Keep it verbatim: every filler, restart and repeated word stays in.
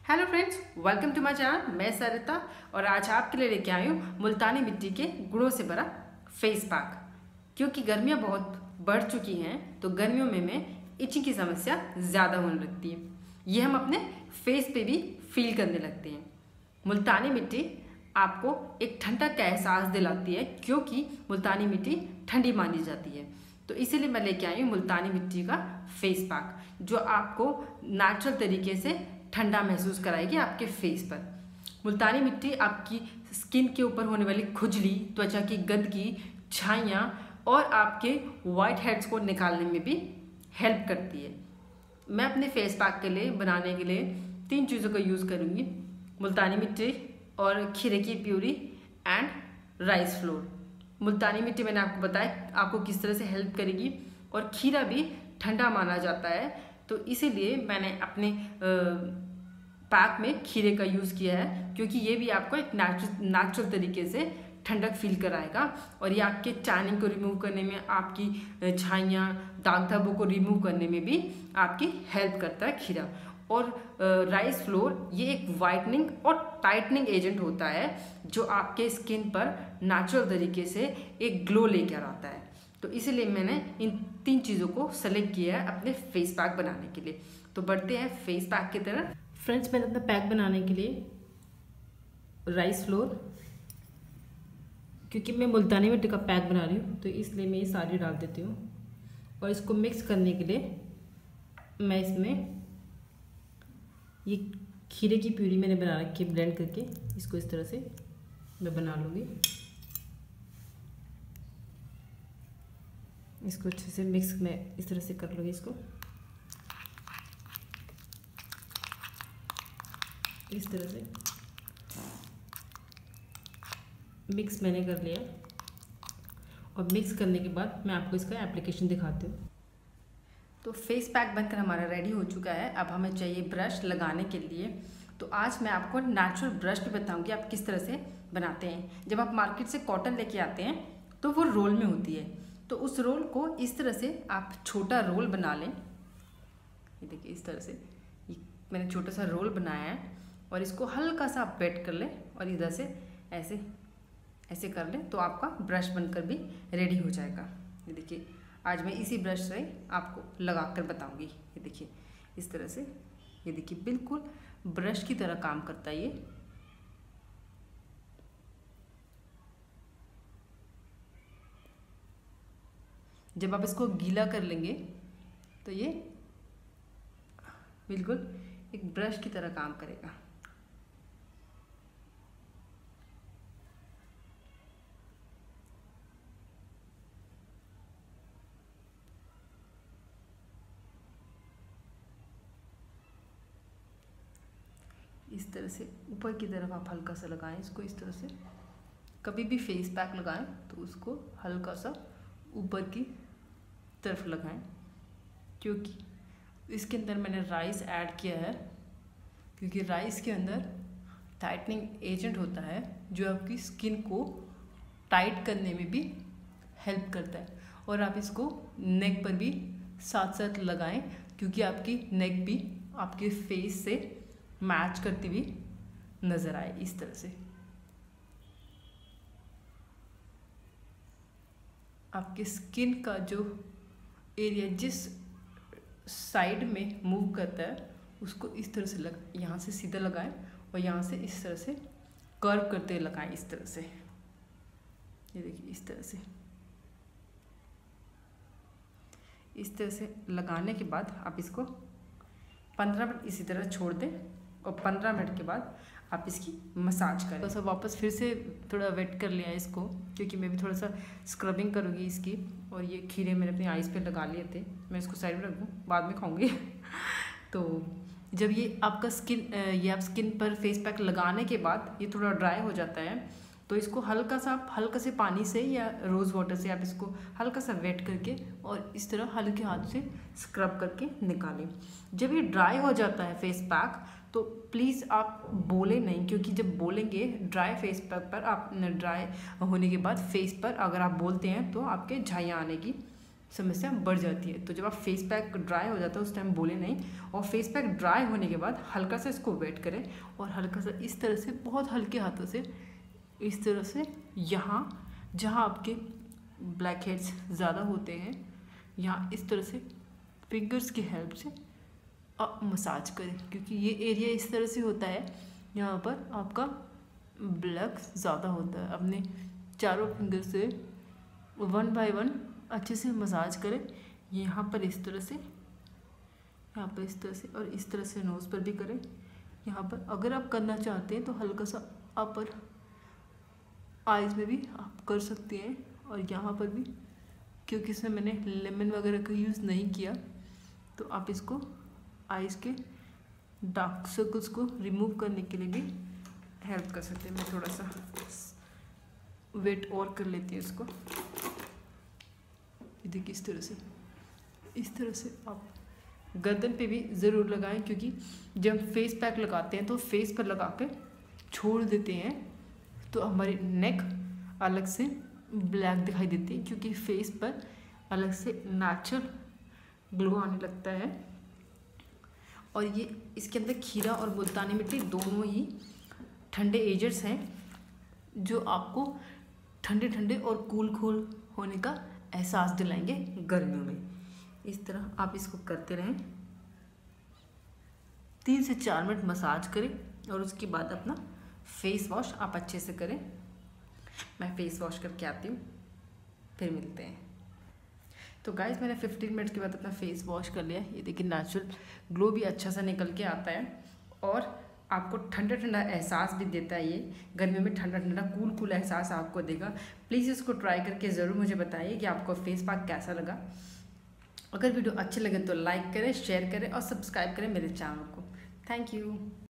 Hello friends, welcome to my channel. मैं सरिता और आज आपके लिए लेके आई हूँ मुल्तानी मिट्टी के गुणों से भरा फेस पैक। क्योंकि गर्मियाँ बहुत बढ़ चुकी हैं तो गर्मियों में में इचिंग की समस्या ज़्यादा होने लगती है। ये हम अपने फेस पे भी फील करने लगते हैं। मुल्तानी मिट्टी आपको एक ठंडक का एहसास दिलाती है क्योंकि मुल्तानी मिट्टी ठंडी मानी जाती है। तो इसीलिए मैं लेके आई हूँ मुल्तानी मिट्टी का फेस पैक जो आपको नेचुरल तरीके से ठंडा महसूस कराएगी आपके फेस पर। मुल्तानी मिट्टी आपकी स्किन के ऊपर होने वाली खुजली, त्वचा की गंदगी, छाइयाँ और आपके वाइट हेड्स को निकालने में भी हेल्प करती है। मैं अपने फेस पैक के लिए बनाने के लिए तीन चीज़ों का यूज़ करूँगी, मुल्तानी मिट्टी और खीरे की puree and rice flour. Multani मिट्टी मैंने आपको बताया आपको किस तरह से हेल्प करेगी और खीरा भी ठंडा माना जाता है, तो इसीलिए मैंने अपने पैक में खीरे का यूज़ किया है क्योंकि ये भी आपको एक नेचुरल नेचुरल तरीके से ठंडक फील कराएगा और ये आपके टैनिंग को रिमूव करने में, आपकी छाइयाँ, दाग धब्बों को रिमूव करने में भी आपकी हेल्प करता है खीरा। और राइस फ्लोर ये एक वाइटनिंग और टाइटनिंग एजेंट होता है जो आपके स्किन पर नेचुरल तरीके से एक ग्लो लेकर आता है। तो इसीलिए मैंने इन तीन चीज़ों को सेलेक्ट किया है अपने फेस पैक बनाने के लिए। तो बढ़ते हैं फेस पैक की तरफ। फ्रेंड्स, मैंने अपना पैक बनाने के लिए राइस फ्लोर, क्योंकि मैं मुल्तानी मिट्टी का पैक बना रही हूँ तो इसलिए मैं ये सारी डाल देती हूँ। और इसको मिक्स करने के लिए मैं इसमें ये खीरे की प्यूरी मैंने बना रखी है, ब्लेंड करके इसको इस तरह से मैं बना लूँगी। इसको अच्छे से मिक्स में इस तरह से कर लूँगी। इसको इस तरह से मिक्स मैंने कर लिया और मिक्स करने के बाद मैं आपको इसका एप्लीकेशन दिखाती हूँ। तो फेस पैक बनकर हमारा रेडी हो चुका है। अब हमें चाहिए ब्रश लगाने के लिए। तो आज मैं आपको नेचुरल ब्रश भी बताऊँगी आप किस तरह से बनाते हैं। जब आप मार्केट से कॉटन लेके आते हैं तो वो रोल में होती है, तो उस रोल को इस तरह से आप छोटा रोल बना लें। ये देखिए इस तरह से ये मैंने छोटा सा रोल बनाया है और इसको हल्का सा आप वेट कर लें और इधर से ऐसे ऐसे कर लें तो आपका ब्रश बनकर भी रेडी हो जाएगा। ये देखिए आज मैं इसी ब्रश से आपको लगा कर बताऊँगी। ये देखिए इस तरह से, ये देखिए बिल्कुल ब्रश की तरह काम करता है ये। जब आप इसको गीला कर लेंगे तो ये बिल्कुल एक ब्रश की तरह काम करेगा। इस तरह से ऊपर की तरफ आप हल्का सा लगाएं इसको। इस तरह से कभी भी फेस पैक लगाएं तो उसको हल्का सा ऊपर की तरफ लगाएं, क्योंकि इसके अंदर मैंने राइस ऐड किया है। क्योंकि राइस के अंदर टाइटनिंग एजेंट होता है जो आपकी स्किन को टाइट करने में भी हेल्प करता है। और आप इसको नेक पर भी साथ साथ लगाएं क्योंकि आपकी नेक भी आपके फेस से मैच करती हुई नज़र आए। इस तरह से आपके स्किन का जो एरिया जिस साइड में मूव करता है उसको इस तरह से लग यहाँ से सीधा लगाएं और यहाँ से इस तरह से कर्व करते लगाएं। इस तरह से ये देखिए इस तरह से इस तरह से लगाने के बाद आप इसको पंद्रह मिनट इसी तरह छोड़ दें और पंद्रह मिनट के बाद आप इसकी मसाज करें। तो सब वापस फिर से थोड़ा वेट कर लिया इसको क्योंकि मैं भी थोड़ा सा स्क्रबिंग करूँगी इसकी। और ये खीरे मैंने अपनी आइज़ पे लगा लिए थे, मैं इसको साइड में रख दूँ, बाद में खाऊंगी। तो जब ये आपका स्किन ये आप स्किन पर फेस पैक लगाने के बाद ये थोड़ा ड्राई हो जाता है तो इसको हल्का सा आप हल्का से पानी से या रोज़ वाटर से आप इसको हल्का सा वेट करके और इस तरह हल्के हाथ से स्क्रब करके निकालें। जब ये ड्राई हो जाता है फेस पैक तो प्लीज़ आप बोले नहीं, क्योंकि जब बोलेंगे ड्राई फेस पैक पर आप ड्राई होने के बाद फेस पर अगर आप बोलते हैं तो आपके झाइयाँ आने की समस्या बढ़ जाती है। तो जब आप फेस पैक ड्राई हो जाता है उस टाइम बोले नहीं, और फेस पैक ड्राई होने के बाद हल्का सा इसको वेट करें और हल्का सा इस तरह से बहुत हल्के हाथों से इस तरह से यहाँ जहाँ आपके ब्लैक हेड्स ज़्यादा होते हैं यहाँ इस तरह से फिंगर्स की हेल्प से आप मसाज करें, क्योंकि ये एरिया इस तरह से होता है यहाँ पर आपका ब्लैक ज़्यादा होता है। अपने चारों फिंगर से वन बाय वन अच्छे से मसाज करें, यहाँ पर इस तरह से, यहाँ पर इस तरह से और इस तरह से नोज़ पर भी करें। यहाँ पर अगर आप करना चाहते हैं तो हल्का सा अपर आइज़ में भी आप कर सकते हैं, और यहाँ पर भी, क्योंकि इसमें मैंने लेमन वगैरह का यूज़ नहीं किया, तो आप इसको आइज़ के डार्क सर्कल्स को रिमूव करने के लिए भी हेल्प कर सकते हैं। मैं थोड़ा सा वेट और कर लेती हूँ इसको। ये देखिए इस तरह से, इस तरह से आप गर्दन पे भी ज़रूर लगाएं, क्योंकि जब फेस पैक लगाते हैं तो फेस पर लगा के छोड़ देते हैं तो हमारी नेक अलग से ब्लैक दिखाई देती है, क्योंकि फेस पर अलग से नेचुरल ग्लो आने लगता है। और ये इसके अंदर खीरा और मुल्तानी मिट्टी दोनों ही ठंडे एजेंट्स हैं जो आपको ठंडे ठंडे और कूल कूल होने का एहसास दिलाएंगे गर्मियों में। इस तरह आप इसको करते रहें, तीन से चार मिनट मसाज करें और उसके बाद अपना फेस वॉश आप अच्छे से करें। मैं फेस वॉश करके आती हूँ, फिर मिलते हैं। तो गाइस मैंने फिफ्टीन मिनट के बाद अपना फेस वॉश कर लिया। ये देखिए नेचुरल ग्लो भी अच्छा सा निकल के आता है और आपको ठंडा ठंडा एहसास भी देता है। ये गर्मियों में ठंडा ठंडा कूल कूल एहसास आपको देगा। प्लीज़ इसको ट्राई करके ज़रूर मुझे बताइए कि आपको फेस पैक कैसा लगा। अगर वीडियो अच्छे लगे तो लाइक करें, शेयर करें और सब्सक्राइब करें मेरे चैनल को। Thank you.